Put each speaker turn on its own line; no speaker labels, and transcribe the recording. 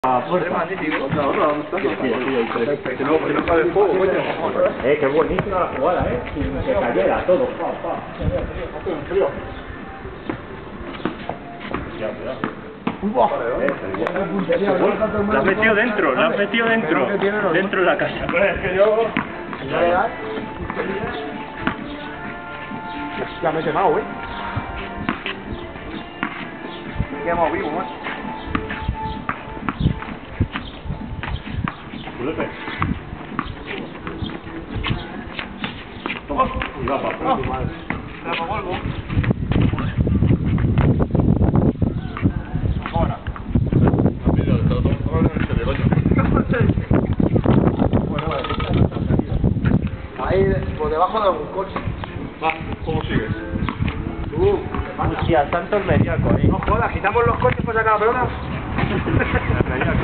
magnífico.
Que no cabe fuego, coño.
Qué buenísima la jugada, sin que cayera todo.
La has metido dentro, dentro de la casa.
Es que yo...
Ya me he quemado,
Me he quemado vivo, macho.
Toma. Y va para afuera.
Me apagó algo.
Ahora.
Ahí, por debajo de algún coche.
Va, ¿cómo sigues?
Hostia, tanto el mediaco ahí.
No jodas, quitamos los coches para sacar la pelota.
El mediaco.